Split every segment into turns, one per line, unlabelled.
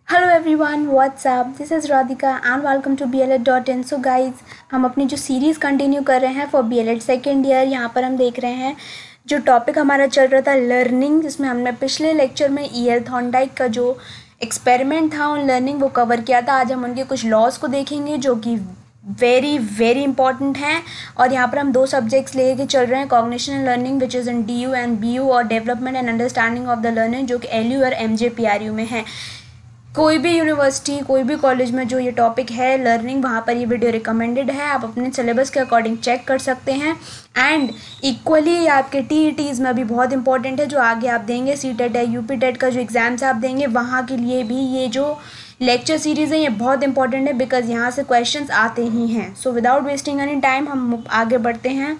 Hello everyone, what's up, this is Radhika and welcome to BLED.in। So guys, हम अपनी जो series continue कर रहे हैं फॉर BLED सेकेंड ईयर। यहाँ पर हम देख रहे हैं जो टॉपिक हमारा चल रहा था लर्निंग, जिसमें हमने पिछले लेक्चर में E.L. थॉर्नडाइक का जो एक्सपेरिमेंट था ऑन लर्निंग वो कवर किया था। आज हम उनके कुछ लॉज को देखेंगे जो कि वेरी वेरी इंपॉर्टेंट हैं। और यहाँ पर हम दो सब्जेक्ट्स लेके चल रहे हैं, cognition and learning which is in DU and BU, और development and understanding of the learning जो कि LU और MJ-PRU में है। कोई भी यूनिवर्सिटी, कोई भी कॉलेज में जो ये टॉपिक है लर्निंग, वहाँ पर ये वीडियो रिकमेंडेड है। आप अपने सिलेबस के अकॉर्डिंग चेक कर सकते हैं। एंड इक्वली आपके TETs में भी बहुत इंपॉर्टेंट है जो आगे आप देंगे, CTET है, UP टेट का जो एग्ज़ाम्स आप देंगे वहाँ के लिए भी ये जो लेक्चर सीरीज़ है ये बहुत इंपॉर्टेंट है, बिकॉज यहाँ से क्वेश्चंस आते ही हैं। So without wasting any time हम आगे बढ़ते हैं।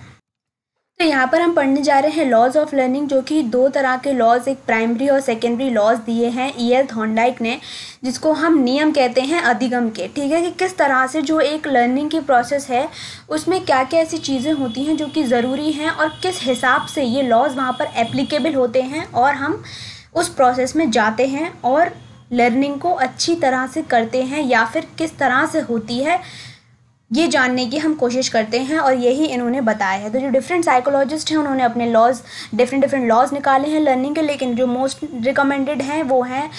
तो यहाँ पर हम पढ़ने जा रहे हैं लॉज ऑफ लर्निंग, जो कि दो तरह के लॉज, एक प्राइमरी और सेकेंडरी लॉज दिए हैं E.L. थॉर्नडाइक ने, जिसको हम नियम कहते हैं अधिगम के। ठीक है, कि किस तरह से जो एक लर्निंग की प्रोसेस है उसमें क्या क्या ऐसी चीज़ें होती हैं जो कि ज़रूरी हैं और किस हिसाब से ये लॉज वहाँ पर एप्लीकेबल होते हैं और हम उस प्रोसेस में जाते हैं और लर्निंग को अच्छी तरह से करते हैं या फिर किस तरह से होती है, ये जानने की हम कोशिश करते हैं। और यही इन्होंने बताया है। तो जो डिफरेंट साइकोलॉजिस्ट हैं उन्होंने अपने लॉज, डिफरेंट लॉज निकाले हैं लर्निंग के, लेकिन जो मोस्ट रिकमेंडेड हैं वो हैं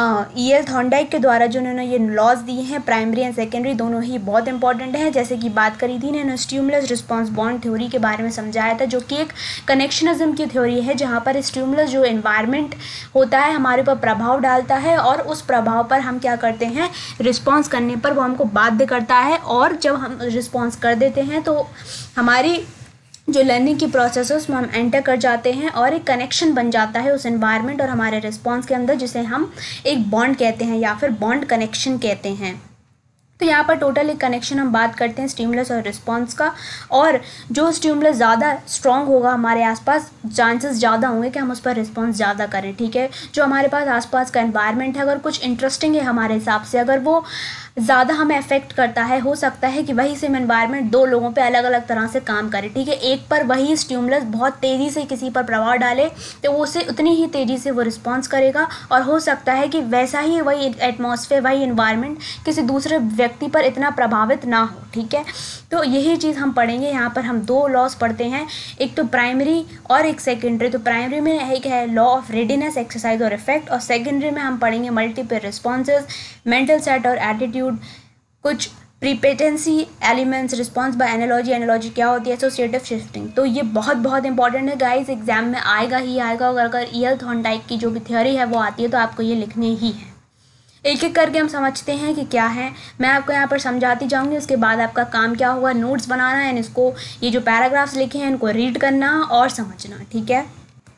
E.L. थॉर्नडाइक के द्वारा जो उन्होंने ये लॉज दिए हैं। प्राइमरी एंड सेकेंडरी दोनों ही बहुत इंपॉर्टेंट हैं। जैसे कि बात करी थी इन्होंने स्टिमुलस रिस्पॉन्स बॉन्ड थ्योरी के बारे में समझाया था, जो कि एक कनेक्शनिज्म की थ्योरी है, जहाँ पर स्टिमुलस जो एनवायरनमेंट होता है हमारे ऊपर प्रभाव डालता है और उस प्रभाव पर हम क्या करते हैं, रिस्पॉन्स करने पर वो हमको बाध्य करता है। और जब हम रिस्पॉन्स कर देते हैं तो हमारी जो लर्निंग की प्रोसेस है उसमें हम एंटर कर जाते हैं और एक कनेक्शन बन जाता है उस एनवायरनमेंट और हमारे रिस्पॉन्स के अंदर, जिसे हम एक बॉन्ड कहते हैं या फिर बॉन्ड कनेक्शन कहते हैं। तो यहाँ पर टोटल एक कनेक्शन हम बात करते हैं स्टिमुलस और रिस्पॉन्स का, और जो स्टिमुलस ज़्यादा स्ट्रॉन्ग होगा हमारे आसपास, चांसेस ज़्यादा होंगे कि हम उस पर रिस्पॉन्स ज़्यादा करें। ठीक है, जो हमारे पास आसपास का एनवायरनमेंट है अगर कुछ इंटरेस्टिंग है हमारे हिसाब से, अगर वो ज़्यादा हमें अफेक्ट करता है, हो सकता है कि वही सेम एनवायरनमेंट दो लोगों पे अलग अलग तरह से काम करे। ठीक है, एक पर वही स्टिमुलस बहुत तेज़ी से किसी पर प्रभाव डाले तो वो उसे उतनी ही तेज़ी से वो रिस्पॉन्स करेगा, और हो सकता है कि वैसा ही वही एटमॉस्फेयर, वही एनवायरनमेंट किसी दूसरे व्यक्ति पर इतना प्रभावित ना हो। ठीक है, तो यही चीज़ हम पढ़ेंगे। यहाँ पर हम दो लॉस पढ़ते हैं, एक तो प्राइमरी और एक सेकेंडरी। तो प्राइमरी में एक है लॉ ऑफ रेडीनेस, एक्सरसाइज और इफेक्ट, और सेकेंडरी में हम पढ़ेंगे मल्टीपल रिस्पॉन्सेज, मेंटल सेट और एटीट्यूड, कुछ prepotency elements, response by analogy, analogy क्या होती है, एसोसिएटिव शिफ्टिंग। तो ये बहुत बहुत इंपॉर्टेंट है गाइस, एग्जाम में आएगा ही आएगा। अगर E.L. थॉर्नडाइक की जो भी थ्योरी है वो आती है तो आपको ये लिखने ही है। एक एक करके हम समझते हैं कि क्या है, मैं आपको यहाँ पर समझाती जाऊँगी। उसके बाद आपका काम क्या होगा, नोट्स बनाना है, इसको ये जो पैराग्राफ्स लिखे हैं इनको रीड करना और समझना। ठीक है,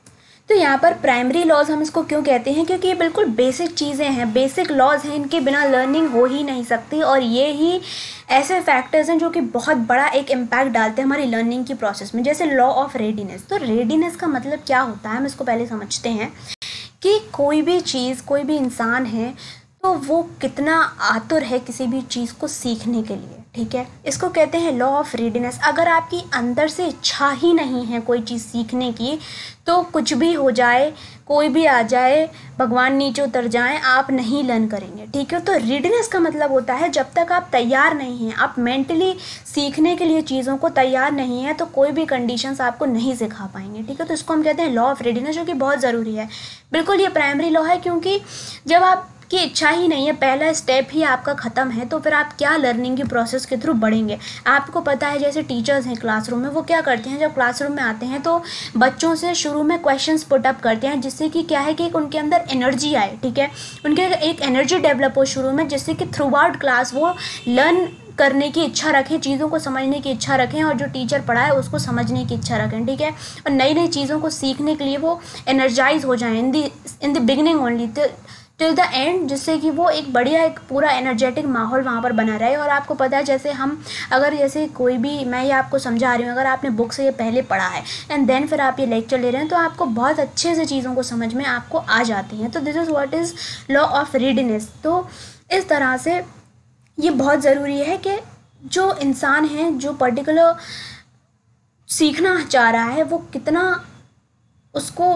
तो यहाँ पर प्राइमरी लॉज हम इसको क्यों कहते हैं, क्योंकि ये बिल्कुल बेसिक चीज़ें हैं, बेसिक लॉज हैं, इनके बिना लर्निंग हो ही नहीं सकती। और ये ही ऐसे फैक्टर्स हैं जो कि बहुत बड़ा एक इम्पैक्ट डालते हैं हमारी लर्निंग की प्रोसेस में। जैसे लॉ ऑफ रेडीनेस, तो रेडीनेस का मतलब क्या होता है हम इसको पहले समझते हैं कि कोई भी चीज़, कोई भी इंसान है तो वो कितना आतुर है किसी भी चीज़ को सीखने के लिए। ठीक है, इसको कहते हैं लॉ ऑफ रेडीनेस। अगर आपकी अंदर से इच्छा ही नहीं है कोई चीज़ सीखने की तो कुछ भी हो जाए, कोई भी आ जाए, भगवान नीचे उतर जाए, आप नहीं लर्न करेंगे। ठीक है, तो रेडीनेस का मतलब होता है जब तक आप तैयार नहीं हैं, आप मेंटली सीखने के लिए चीज़ों को तैयार नहीं है तो कोई भी कंडीशंस आपको नहीं सिखा पाएंगे। ठीक है, तो इसको हम कहते हैं लॉ ऑफ रेडीनेस, जो कि बहुत ज़रूरी है। बिल्कुल ये प्राइमरी लॉ है, क्योंकि जब आप की इच्छा ही नहीं है, पहला स्टेप ही आपका ख़त्म है, तो फिर आप क्या लर्निंग की प्रोसेस के थ्रू बढ़ेंगे। आपको पता है जैसे टीचर्स हैं क्लासरूम में, वो क्या करते हैं, जब क्लासरूम में आते हैं तो बच्चों से शुरू में क्वेश्चंस पुट अप करते हैं, जिससे कि क्या है कि उनके अंदर एनर्जी आए। ठीक है, उनके एक एनर्जी डेवलप हो शुरू में, जिससे कि थ्रू आउट क्लास वो लर्न करने की इच्छा रखें, चीज़ों को समझने की इच्छा रखें और जो टीचर पढ़ाए उसको समझने की इच्छा रखें। ठीक है, और नई नई चीज़ों को सीखने के लिए वो एनर्जाइज हो जाएं in the beginning only till the end, जिससे कि वो एक बढ़िया, एक पूरा एनर्जेटिक माहौल वहाँ पर बना रहे। और आपको पता है जैसे हम, अगर जैसे कोई भी, मैं ये आपको समझा रही हूँ, अगर आपने बुक से ये पहले पढ़ा है एंड देन फिर आप ये लेक्चर ले रहे हैं तो आपको बहुत अच्छे से चीज़ों को समझ में आपको आ जाती हैं। तो this is what is law of readiness. तो इस तरह से ये बहुत ज़रूरी है कि जो इंसान है, जो पर्टिकुलर सीखना चाह रहा है, वो कितना उसको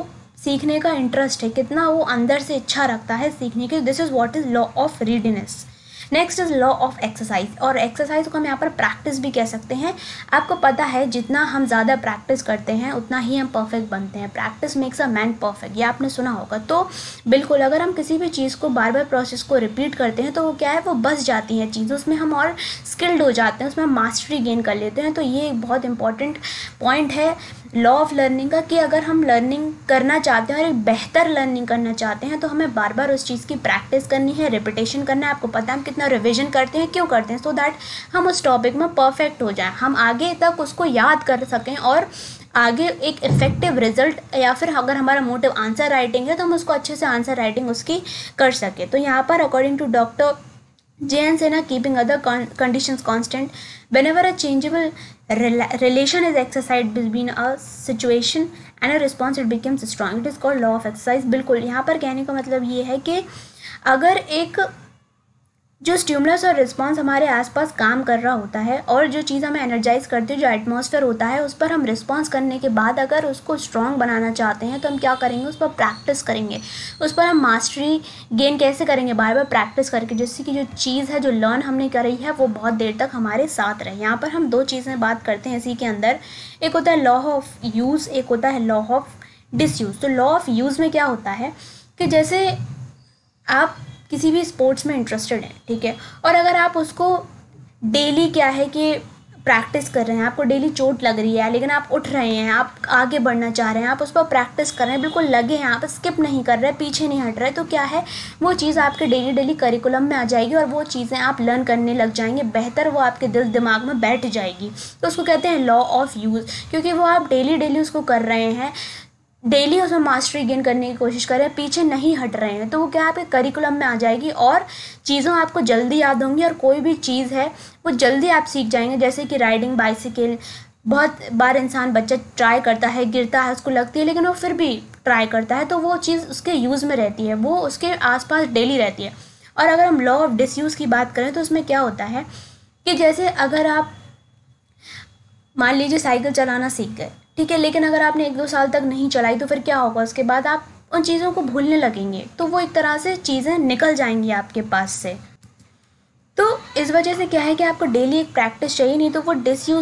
सीखने का इंटरेस्ट है, कितना वो अंदर से इच्छा रखता है सीखने की। This is what is law of readiness. Next is law of exercise, और एक्सरसाइज को हम यहाँ पर प्रैक्टिस भी कह सकते हैं। आपको पता है जितना हम ज़्यादा प्रैक्टिस करते हैं उतना ही हम परफेक्ट बनते हैं। Practice makes a man perfect, ये आपने सुना होगा। तो बिल्कुल अगर हम किसी भी चीज़ को बार बार प्रोसेस को रिपीट करते हैं तो वो क्या है, वो बस जाती हैं चीज़, उसमें हम और स्किल्ड हो जाते हैं, उसमें हम मास्टरी गेन कर लेते हैं। तो ये एक बहुत इंपॉर्टेंट पॉइंट है लॉ ऑफ लर्निंग का, कि अगर हम लर्निंग करना चाहते हैं और एक बेहतर लर्निंग करना चाहते हैं तो हमें बार बार उस चीज़ की प्रैक्टिस करनी है, रिपीटेशन करना है। आपको पता है हम कितना रिविजन करते हैं, क्यों करते हैं, सो दैट हम उस टॉपिक में परफेक्ट हो जाएं, हम आगे तक उसको याद कर सकें और आगे एक इफेक्टिव रिजल्ट, या फिर अगर हमारा मोटिव आंसर राइटिंग है तो हम उसको अच्छे से आंसर राइटिंग उसकी कर सकें। तो यहाँ पर according to doctor J.N. Sinha, keeping other conditions constant, whenever a changeable relation is exercised between a situation and a response, it becomes strong. It is called law of exercise. बिल्कुल यहाँ पर कहने का मतलब ये है कि अगर एक जो स्टिमुलस और रिस्पॉन्स हमारे आसपास काम कर रहा होता है और जो चीज़ हमें एनर्जाइज करती है, जो एटमॉस्फेयर होता है, उस पर हम रिस्पॉन्स करने के बाद अगर उसको स्ट्रॉन्ग बनाना चाहते हैं तो हम क्या करेंगे, उस पर प्रैक्टिस करेंगे। उस पर हम मास्टरी गेन कैसे करेंगे, बार बार प्रैक्टिस करके, जिससे कि जो चीज़ है, जो लर्न हमने करी है, वो बहुत देर तक हमारे साथ रहे। यहाँ पर हम दो चीज़ें बात करते हैं इसी के अंदर, एक होता है लॉ ऑफ यूज़, एक होता है लॉ ऑफ डिसयूज़। तो लॉ ऑफ यूज़ में क्या होता है कि जैसे आप किसी भी स्पोर्ट्स में इंटरेस्टेड हैं, ठीक है, और अगर आप उसको डेली क्या है कि प्रैक्टिस कर रहे हैं, आपको डेली चोट लग रही है लेकिन आप उठ रहे हैं, आप आगे बढ़ना चाह रहे हैं, आप उस पर प्रैक्टिस कर रहे हैं, बिल्कुल लगे हैं, आप स्किप नहीं कर रहे, पीछे नहीं हट रहे, तो क्या है, वो चीज़ आपके डेली करिकुलम में आ जाएगी और वो चीज़ें आप लर्न करने लग जाएंगे बेहतर, वो आपके दिल दिमाग में बैठ जाएगी। तो उसको कहते हैं लॉ ऑफ यूज़, क्योंकि वो आप डेली उसको कर रहे हैं, डेली उसमें मास्टरी गेन करने की कोशिश कर रहे हैं, पीछे नहीं हट रहे हैं, तो वो क्या आपके करिकुलम में आ जाएगी और चीज़ों आपको जल्दी याद होंगी और कोई भी चीज़ है वो जल्दी आप सीख जाएंगे। जैसे कि राइडिंग बाइसिकल, बहुत बार बच्चा ट्राई करता है, गिरता है, उसको लगती है, लेकिन वो फिर भी ट्राई करता है, तो वो चीज़ उसके यूज़ में रहती है, वो उसके आसपास डेली रहती है। और अगर हम लॉ ऑफ डिसयूज़ की बात करें तो उसमें क्या होता है कि जैसे अगर आप मान लीजिए साइकिल चलाना सीख गए, ठीक है, लेकिन अगर आपने 1-2 साल तक नहीं चलाई तो फिर क्या होगा, उसके बाद आप उन चीज़ों को भूलने लगेंगे, तो वो एक तरह से चीज़ें निकल जाएंगी आपके पास से। तो इस वजह से क्या है कि आपको डेली एक प्रैक्टिस चाहिए, नहीं तो वो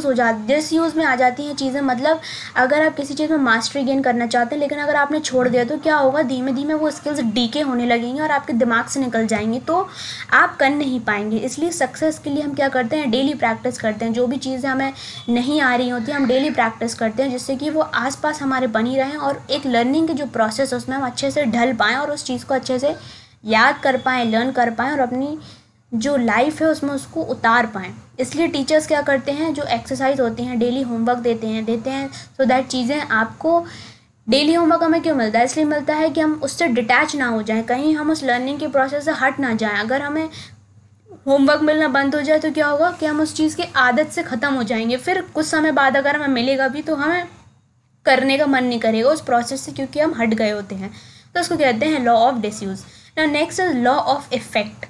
डिसयूज़ में आ जाती हैं चीज़ें। मतलब अगर आप किसी चीज़ में मास्टरी गेन करना चाहते हैं लेकिन अगर आपने छोड़ दिया तो क्या होगा, धीमे धीमे वो स्किल्स डीके होने लगेंगी और आपके दिमाग से निकल जाएंगी, तो आप कर नहीं पाएंगे। इसलिए सक्सेस के लिए हम क्या करते हैं, डेली प्रैक्टिस करते हैं। जो भी चीज़ें हमें नहीं आ रही होती हम डेली प्रैक्टिस करते हैं, जिससे कि वो आसपास हमारे बनी रहें और एक लर्निंग के जो प्रोसेस है उसमें हम अच्छे से ढल पाएँ और उस चीज़ को अच्छे से याद कर पाएँ, लर्न कर पाएँ और अपनी जो लाइफ है उसमें उसको उतार पाएँ। इसलिए टीचर्स क्या करते हैं, जो एक्सरसाइज होती हैं, डेली होमवर्क देते हैं सो दैट चीज़ें आपको, डेली होमवर्क हमें क्यों मिलता है, इसलिए मिलता है कि हम उससे डिटैच ना हो जाएं, कहीं हम उस लर्निंग के प्रोसेस से हट ना जाएं। अगर हमें होमवर्क मिलना बंद हो जाए तो क्या होगा कि हम उस चीज़ की आदत से ख़त्म हो जाएंगे, फिर कुछ समय बाद अगर हमें मिलेगा भी तो हमें करने का मन नहीं करेगा उस प्रोसेस से, क्योंकि हम हट गए होते हैं। तो उसको कहते हैं law of disuse. Now next is law of effect.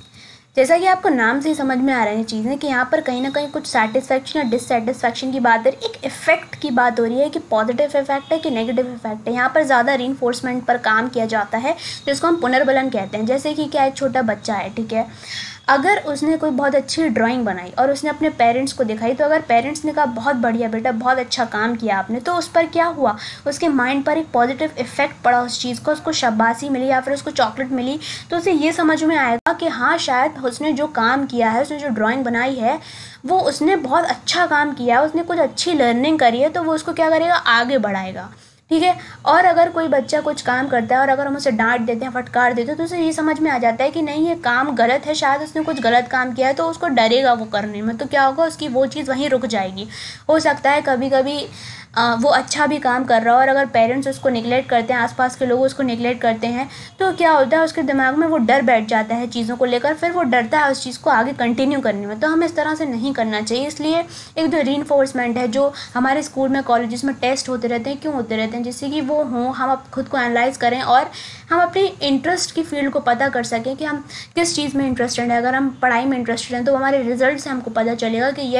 जैसा कि आपको नाम से ही समझ में आ रही है चीज़ें कि यहाँ पर कहीं ना कहीं कुछ सेटिस्फैक्शन या डिससेटिस्फैक्शन की बात है, एक इफेक्ट की बात हो रही है कि पॉजिटिव इफेक्ट है कि नेगेटिव इफेक्ट है। यहाँ पर ज़्यादा रीइंफोर्समेंट पर काम किया जाता है, जिसको हम पुनर्बलन कहते हैं। जैसे कि क्या, एक छोटा बच्चा है, ठीक है, अगर उसने कोई बहुत अच्छी ड्राइंग बनाई और उसने अपने पेरेंट्स को दिखाई, तो अगर पेरेंट्स ने कहा बहुत बढ़िया बेटा, बहुत अच्छा काम किया आपने, तो उस पर क्या हुआ, उसके माइंड पर एक पॉजिटिव इफेक्ट पड़ा उस चीज़ को, उसको शाबाशी मिली या फिर उसको चॉकलेट मिली, तो उसे ये समझ में आएगा कि हाँ शायद उसने जो काम किया है, उसने जो ड्राइंग बनाई है वो उसने बहुत अच्छा काम किया है, उसने कुछ अच्छी लर्निंग करी है, तो वो उसको क्या करेगा, आगे बढ़ाएगा, ठीक है। और अगर कोई बच्चा कुछ काम करता है और अगर हम उसे डांट देते हैं, फटकार देते हैं, तो उसे ये समझ में आ जाता है कि नहीं ये काम गलत है, शायद उसने कुछ गलत काम किया है, तो उसको डरेगा वो करने में, तो क्या होगा, उसकी वो चीज़ वहीं रुक जाएगी। हो सकता है कभी कभी वो अच्छा भी काम कर रहा हो और अगर पेरेंट्स उसको निगलेक्ट करते हैं, आसपास के लोग उसको निगलेक्ट करते हैं, तो क्या होता है, उसके दिमाग में वो डर बैठ जाता है चीज़ों को लेकर, फिर वो डरता है उस चीज़ को आगे कंटिन्यू करने में। तो हमें इस तरह से नहीं करना चाहिए। इसलिए एक जो रीइंफोर्समेंट है, जो हमारे स्कूल में, कॉलेजेस में टेस्ट होते रहते हैं, क्यों होते रहते हैं, जिससे कि वो हों, हम खुद को एनालाइज करें और हम अपनी इंटरेस्ट की फील्ड को पता कर सकें कि हम किस चीज़ में इंटरेस्टेड है। अगर हम पढ़ाई में इंटरेस्टेड हैं तो हमारे रिजल्ट से हमको पता चलेगा कि येस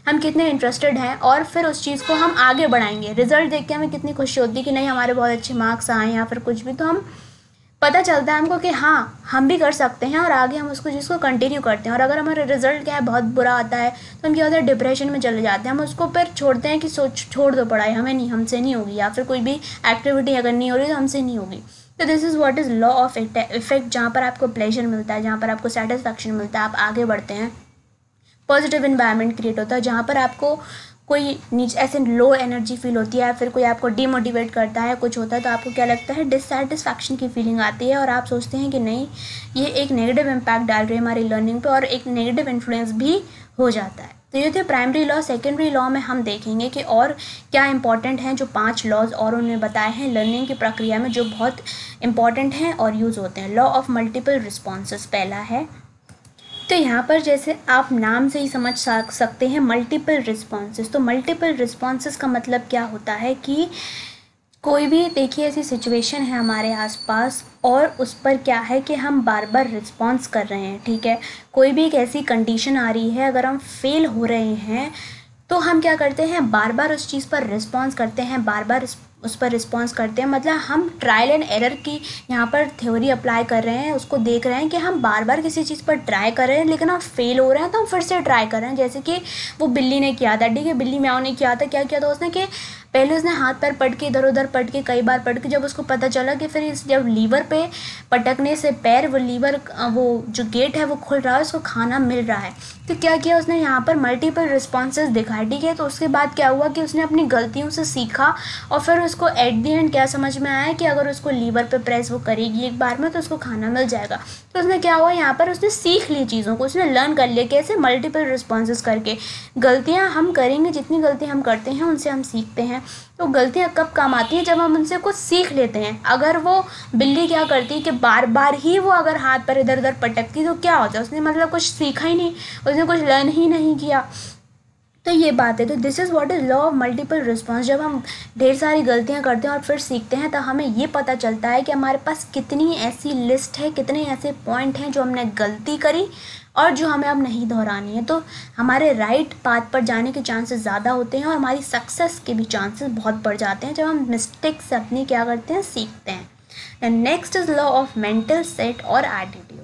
हम कितने इंटरेस्टेड हैं, और फिर उस चीज़ को हम आगे बढ़ाएंगे। रिजल्ट देख के हमें कितनी खुशी होती है कि नहीं हमारे बहुत अच्छे मार्क्स आए या फिर कुछ भी, तो हम पता चलता है हमको कि हाँ हम भी कर सकते हैं, और आगे हम उसको चीज़ को कंटिन्यू करते हैं। और अगर हमारा रिजल्ट क्या है बहुत बुरा आता है तो हम क्या होता है डिप्रेशन में चले जाते हैं, हम उसको फिर छोड़ते हैं कि छोड़ दो पढ़ाई, हमें नहीं, हमसे नहीं होगी, या फिर कोई भी एक्टिविटी अगर नहीं हो रही तो हमसे नहीं होगी। तो this is what is law of effect, जहाँ पर आपको प्लेजर मिलता है, जहाँ पर आपको सेटिस्फैक्शन मिलता है, आप आगे बढ़ते हैं। पॉजिटिव इन्वायरमेंट क्रिएट होता है जहाँ पर आपको कोई नीचे ऐसे लो एनर्जी फील होती है, फिर कोई आपको डीमोटिवेट करता है, कुछ होता है तो आपको क्या लगता है, डिससेटिस्फैक्शन की फीलिंग आती है, और आप सोचते हैं कि नहीं ये एक नेगेटिव इम्पैक्ट डाल रही है हमारी लर्निंग पे, और एक नेगेटिव इन्फ्लुएंस भी हो जाता है। तो ये थे प्राइमरी लॉ। सेकेंडरी लॉ में हम देखेंगे कि और क्या इंपॉर्टेंट हैं, जो 5 लॉज और उन्होंने बताए हैं लर्निंग की प्रक्रिया में, जो बहुत इंपॉर्टेंट हैं और यूज़ होते हैं। लॉ ऑफ मल्टीपल रिस्पॉन्सेस पहला है। तो यहाँ पर जैसे आप नाम से ही समझ सकते हैं मल्टीपल रिस्पॉन्सेस। तो मल्टीपल रिस्पॉन्सेस का मतलब क्या होता है कि कोई भी देखिए ऐसी सिचुएशन है हमारे आसपास और उस पर क्या है कि हम बार बार रिस्पॉन्स कर रहे हैं, ठीक है। कोई भी एक ऐसी कंडीशन आ रही है, अगर हम फेल हो रहे हैं तो हम क्या करते हैं, बार बार उस चीज़ पर रिस्पॉन्स करते हैं, बार बार उस पर रिस्पॉन्स करते हैं। मतलब हम ट्रायल एंड एरर की यहाँ पर थ्योरी अप्लाई कर रहे हैं, उसको देख रहे हैं कि हम बार बार किसी चीज़ पर ट्राई कर रहे हैं लेकिन हम फेल हो रहे हैं तो हम फिर से ट्राई कर रहे हैं। जैसे कि वो बिल्ली ने किया था, ठीक है, बिल्ली म्याऊ ने किया था। क्या किया था उसने कि पहले उसने हाथ पैर पट के इधर उधर पट के कई बार पट के, जब उसको पता चला कि फिर जब लीवर पे पटकने से पैर वो लीवर वो जो गेट है वो खुल रहा है, उसको खाना मिल रहा है, तो क्या किया उसने यहाँ पर मल्टीपल रिस्पॉन्सेज दिखाए, ठीक है। तो उसके बाद क्या हुआ कि उसने अपनी गलतियों से सीखा और फिर उसको एट दी एंड क्या समझ में आया कि अगर उसको लीवर पे प्रेस वो करेगी एक बार में तो उसको खाना मिल जाएगा। तो उसने क्या हुआ यहाँ पर, उसने सीख ली चीज़ों को, उसने लर्न कर लिया कैसे, मल्टीपल रिस्पॉन्सेज करके। गलतियाँ हम करेंगे, जितनी गलतियाँ हम करते हैं उनसे हम सीखते हैं। तो गलतियाँ कब काम आती हैं, जब हम उनसे कुछ सीख लेते हैं। अगर वो बिल्ली क्या करती है कि बार बार ही वो अगर हाथ पर इधर उधर पटकती तो क्या होता है, उसने मतलब कुछ सीखा ही नहीं, उसने कुछ लर्न ही नहीं किया। तो ये बात है। तो this is what is law of multiple response. जब हम ढेर सारी गलतियां करते हैं और फिर सीखते हैं तो हमें ये पता चलता है कि हमारे पास कितनी ऐसी लिस्ट है, कितने ऐसे पॉइंट हैं जो हमने गलती करी और जो हमें अब नहीं दोहरानी है। तो हमारे राइट पाथ पर जाने के चांसेस ज़्यादा होते हैं और हमारी सक्सेस के भी चांसेस बहुत बढ़ जाते हैं जब हम मिस्टेक से अपनी क्या करते हैं, सीखते हैं। Next is law of mental set और एटीट्यूड।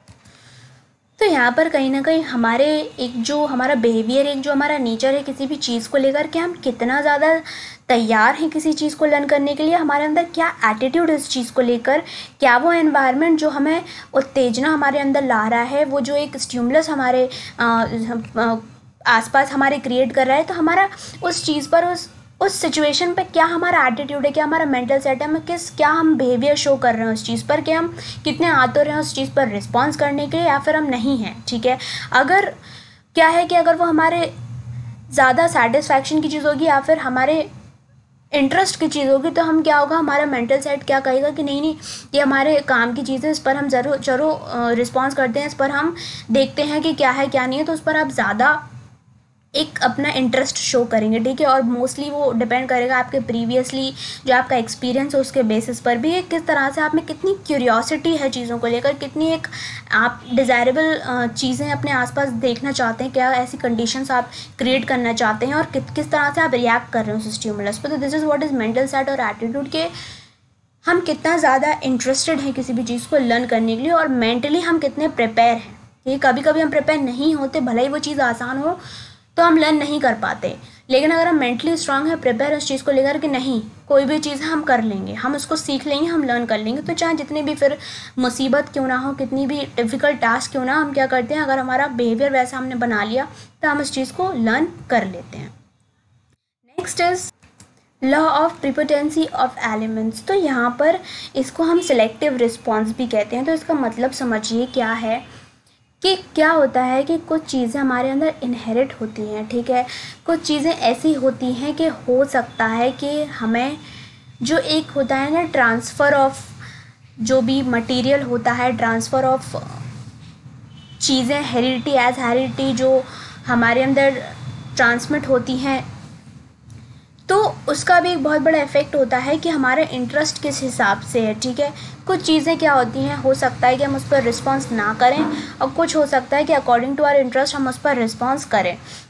तो यहाँ पर कहीं ना कहीं हमारे एक जो हमारा बिहेवियर, एक जो हमारा नेचर है किसी भी चीज़ को लेकर के हम कितना ज़्यादा तैयार हैं किसी चीज़ को लर्न करने के लिए, हमारे अंदर क्या एटीट्यूड इस चीज़ को लेकर, क्या वो एनवायरनमेंट जो हमें उत्तेजना हमारे अंदर ला रहा है, वो जो एक स्टिमुलस हमारे आसपास हमारे क्रिएट कर रहा है, तो हमारा उस चीज़ पर उस सिचुएशन पे क्या हमारा एटीट्यूड है, क्या हमारा मेंटल सेट है, क्या हम बिहेवियर शो कर रहे हैं उस चीज़ पर, कि हम कितने आतुर हैं उस चीज़ पर रिस्पॉन्स करने के लिए या फिर हम नहीं हैं, ठीक है। अगर क्या है कि अगर वो हमारे ज़्यादा सेटिस्फैक्शन की चीज़ होगी या फिर हमारे इंटरेस्ट की चीज़ होगी तो हम क्या होगा, हमारा मेंटल सेट क्या कहेगा कि नहीं ये हमारे काम की चीज़ है, इस पर हम ज़रूर रिस्पॉन्स करते हैं, इस पर हम देखते हैं कि क्या है क्या नहीं है, तो उस पर आप ज़्यादा एक अपना इंटरेस्ट शो करेंगे, ठीक है। और मोस्टली वो डिपेंड करेगा आपके प्रीवियसली जो आपका एक्सपीरियंस है उसके बेसिस पर भी, किस तरह से आप में कितनी क्यूरियोसिटी है चीज़ों को लेकर, कितनी एक आप डिज़ायरेबल चीज़ें अपने आसपास देखना चाहते हैं, क्या ऐसी कंडीशंस आप क्रिएट करना चाहते हैं और किस तरह से आप रिएक्ट कर रहे हो उस स्टिमुलस पर। तो this is what is mental set और एटीट्यूड के हम कितना ज़्यादा इंटरेस्टेड हैं किसी भी चीज़ को लर्न करने के लिए और मेंटली हम कितने प्रिपेयर हैं। ठीक, कभी कभी हम प्रिपेयर नहीं होते, भले ही वो चीज़ आसान हो तो हम लर्न नहीं कर पाते, लेकिन अगर हम मेंटली स्ट्रांग है, प्रिपेयर उस चीज़ को लेकर कि नहीं कोई भी चीज़ हम कर लेंगे, हम उसको सीख लेंगे, हम लर्न कर लेंगे, तो चाहे जितनी भी फिर मुसीबत क्यों ना हो, कितनी भी डिफ़िकल्ट टास्क क्यों ना, हम क्या करते हैं, अगर हमारा बिहेवियर वैसा हमने बना लिया तो हम उस चीज़ को लर्न कर लेते हैं। Next is law of prepotency of elements. तो यहाँ पर इसको हम सिलेक्टिव रिस्पॉन्स भी कहते हैं। तो इसका मतलब समझिए क्या है कि क्या होता है कि कुछ चीज़ें हमारे अंदर इनहेरिट होती हैं, ठीक है। कुछ चीज़ें ऐसी होती हैं कि हो सकता है कि हमें जो एक होता है ना ट्रांसफ़र ऑफ जो भी मटेरियल होता है, ट्रांसफ़र ऑफ चीज़ें, हेरिडिटी एज हेरिडिटी जो हमारे अंदर ट्रांसमिट होती हैं, तो उसका भी एक बहुत बड़ा इफ़ेक्ट होता है कि हमारा इंटरेस्ट किस हिसाब से है, ठीक है। कुछ चीज़ें क्या होती हैं, हो सकता है कि हम उस पर रिस्पॉन्स ना करें और कुछ हो सकता है कि अकॉर्डिंग टू आवर इंटरेस्ट हम उस पर रिस्पॉन्स करें।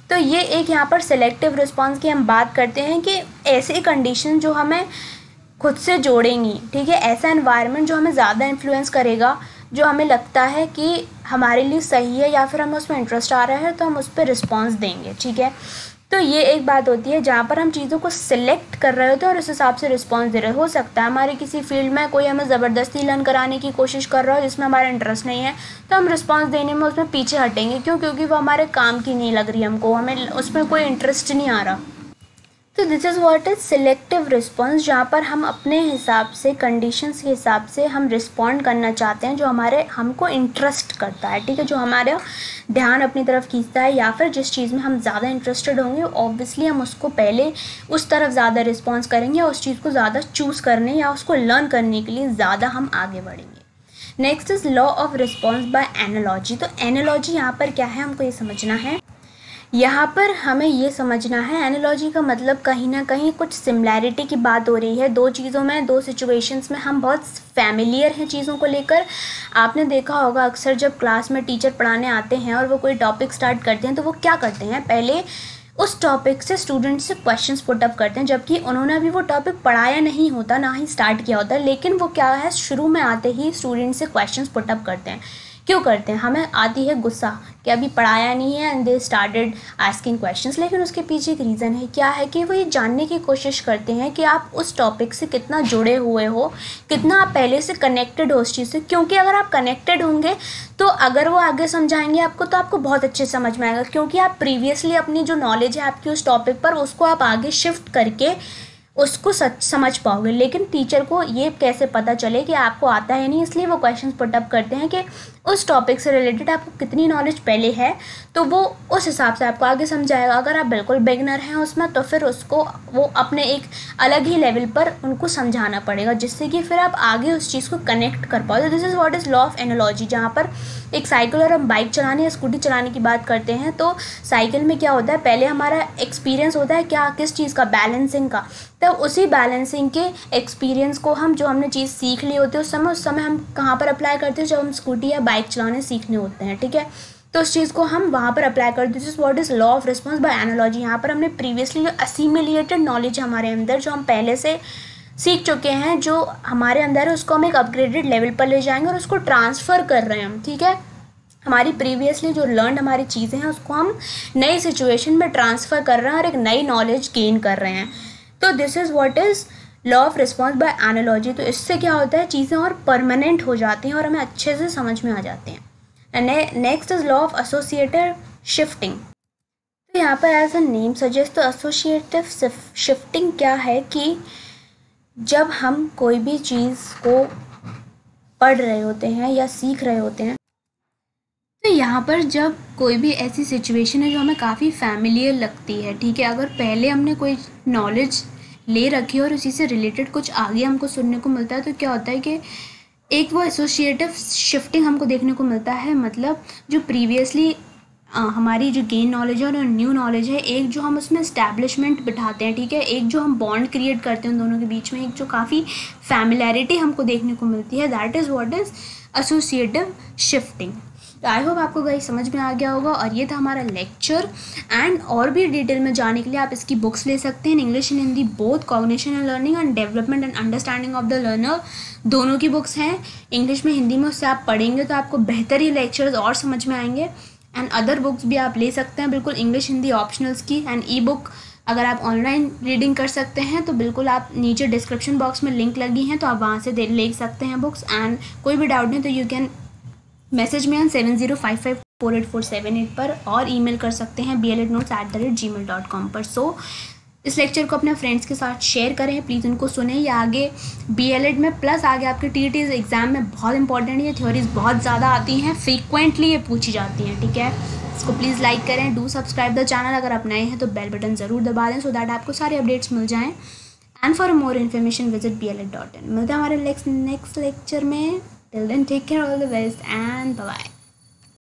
तो ये एक यहाँ पर सेलेक्टिव रिस्पॉन्स की हम बात करते हैं कि ऐसी कंडीशन जो हमें खुद से जोड़ेंगी, ठीक है, ऐसा एनवायरनमेंट जो हमें ज़्यादा इन्फ्लुएंस करेगा, जो हमें लगता है कि हमारे लिए सही है या फिर हमें उसमें इंटरेस्ट आ रहा है, तो हम उस पर रिस्पॉन्स देंगे, ठीक है। तो ये एक बात होती है जहाँ पर हम चीज़ों को सिलेक्ट कर रहे होते हैं और उस हिसाब से रिस्पॉन्स दे रहे हो सकता है हमारे किसी फील्ड में कोई हमें ज़बरदस्ती लर्न कराने की कोशिश कर रहा हो जिसमें हमारा इंटरेस्ट नहीं है, तो हम रिस्पॉन्स देने में उसमें पीछे हटेंगे। क्यों? क्योंकि वो हमारे काम की नहीं लग रही हमको, हमें उसमें कोई इंटरेस्ट नहीं आ रहा। तो this is what is selective response, जहाँ पर हम अपने हिसाब से, कंडीशंस के हिसाब से हम रिस्पॉन्ड करना चाहते हैं जो हमको इंटरेस्ट करता है, ठीक है, जो हमारा ध्यान अपनी तरफ खींचता है, या फिर जिस चीज़ में हम ज़्यादा इंटरेस्टेड होंगे ऑब्वियसली हम उसको पहले उस तरफ ज़्यादा रिस्पॉन्स करेंगे, उस चीज़ को ज़्यादा चूज़ करने या उसको लर्न करने के लिए ज़्यादा हम आगे बढ़ेंगे। Next is law of response by analogy. तो एनालॉजी यहाँ पर क्या है, हमको ये समझना है। यहाँ पर हमें ये समझना है, एनालॉजी का मतलब कहीं ना कहीं कुछ सिमिलैरिटी की बात हो रही है दो चीज़ों में, दो सिचुएशंस में हम बहुत फैमिलियर हैं चीज़ों को लेकर। आपने देखा होगा अक्सर जब क्लास में टीचर पढ़ाने आते हैं और वो कोई टॉपिक स्टार्ट करते हैं तो वो क्या करते हैं, पहले उस टॉपिक से स्टूडेंट से क्वेश्चंस पुट अप करते हैं, जबकि उन्होंने अभी वो टॉपिक पढ़ाया नहीं होता, ना ही स्टार्ट किया होता, लेकिन वो क्या है, शुरू में आते ही स्टूडेंट से क्वेश्चंस पुट अप करते हैं। क्यों करते हैं? हमें आती है गुस्सा कि अभी पढ़ाया नहीं है and they started asking questions, लेकिन उसके पीछे एक रीज़न है। क्या है कि वो ये जानने की कोशिश करते हैं कि आप उस टॉपिक से कितना जुड़े हुए हो, कितना आप पहले से कनेक्टेड हो उस चीज़ से। क्योंकि अगर आप कनेक्टेड होंगे तो अगर वो आगे समझाएंगे आपको तो आपको बहुत अच्छे से समझ में आएगा, क्योंकि आप प्रीवियसली अपनी जो नॉलेज है आपकी उस टॉपिक पर उसको आप आगे शिफ्ट करके उसको समझ पाओगे। लेकिन टीचर को ये कैसे पता चले कि आपको आता है नहीं, इसलिए वो क्वेश्चंस पुट अप करते हैं कि उस टॉपिक से रिलेटेड आपको कितनी नॉलेज पहले है, तो वो उस हिसाब से आपको आगे समझाएगा। अगर आप बिल्कुल बिगनर हैं उसमें तो फिर उसको वो अपने एक अलग ही लेवल पर उनको समझाना पड़ेगा, जिससे कि फिर आप आगे उस चीज़ को कनेक्ट कर पाओ। तो this is what is law of analogy. जहाँ पर एक साइकिल और हम बाइक चलाने या स्कूटी चलाने की बात करते हैं तो साइकिल में क्या होता है, पहले हमारा एक्सपीरियंस होता है क्या, किस चीज़ का, बैलेंसिंग का। तब उसी बैलेंसिंग के एक्सपीरियंस को हम, जो हमने चीज़ सीख ली होती है उस समय हम कहाँ पर अप्लाई करते हैं, जब हम स्कूटी या बाइक चलाने सीखने होते हैं, ठीक है, तो उस चीज़ को हम वहाँ पर अप्लाई करते हैं। This is what is law of response by analogy. यहाँ पर हमने प्रीवियसली जो असिमिलेटेड नॉलेज हमारे अंदर, जो हम पहले से सीख चुके हैं, जो हमारे अंदर है, उसको हम एक अपग्रेडेड लेवल पर ले जाएंगे और उसको ट्रांसफ़र कर रहे हैं हम, ठीक है। हमारी प्रीवियसली जो लर्न हमारी चीज़ें हैं उसको हम नई सिचुएशन में ट्रांसफ़र कर रहे हैं और एक नई नॉलेज गेन कर रहे हैं। तो this is what is law of response by analogy. तो इससे क्या होता है, चीज़ें और परमानेंट हो जाती हैं और हमें अच्छे से समझ में आ जाती हैं। Next is law of associative shifting. तो यहाँ पर एज अ नेम सजेस्ट, तो एसोसिएटिव शिफ्टिंग क्या है कि जब हम कोई भी चीज़ को पढ़ रहे होते हैं या सीख रहे होते हैं, तो यहाँ पर जब कोई भी ऐसी सिचुएशन है जो हमें काफ़ी फैमिलियर लगती है, ठीक है, अगर पहले हमने कोई नॉलेज ले रखी है और उसी से रिलेटेड कुछ आगे हमको सुनने को मिलता है, तो क्या होता है कि एक वो एसोसिएटिव शिफ्टिंग हमको देखने को मिलता है। मतलब जो प्रीवियसली हमारी जो गेन नॉलेज है और न्यू नॉलेज है, एक जो हम उसमें इस्टेब्लिशमेंट बिठाते हैं, ठीक है, एक जो हम बॉन्ड क्रिएट करते हैं उन दोनों के बीच में, एक जो काफ़ी फैमिलैरिटी हमको देखने को मिलती है, that is what is associative shifting. तो आई होप आपको गाइस समझ में आ गया होगा और ये था हमारा लेक्चर। एंड और भी डिटेल में जाने के लिए आप इसकी बुक्स ले सकते हैं, English and Hindi both, cognition and learning and development and understanding of the learner, दोनों की बुक्स हैं इंग्लिश में हिंदी में। उससे आप पढ़ेंगे तो आपको बेहतर ही लेक्चर्स और समझ में आएंगे। एंड अदर बुक्स भी आप ले सकते हैं, बिल्कुल इंग्लिश हिंदी ऑप्शनल्स की। एंड ई बुक अगर आप ऑनलाइन रीडिंग कर सकते हैं तो बिल्कुल आप नीचे डिस्क्रिप्शन बॉक्स में लिंक लगी हैं तो आप वहाँ से ले सकते हैं बुक्स। एंड कोई भी डाउट नहीं तो you can message me on 70554847 पर, और ईमेल कर सकते हैं blednotes@gmail.com पर। सो इस लेक्चर को अपने फ्रेंड्स के साथ शेयर करें, प्लीज़ उनको सुने। ये आगे BLED में प्लस आगे आपके TET एग्ज़ाम में बहुत इंपॉर्टेंट है, ये थ्योरीज बहुत ज़्यादा आती हैं, फ्रीक्वेंटली ये पूछी जाती हैं, ठीक है। इसको प्लीज़ लाइक करें, डू सब्सक्राइब द चैनल, अगर आप नए हैं तो बेल बटन ज़रूर दबा दें सो दैट आपको सारे अपडेट्स मिल जाएँ। And for more information visit BLED.in। मिलते हैं हमारे नेक्स्ट लेक्चर में। Till then, take care, all the best, and bye-bye.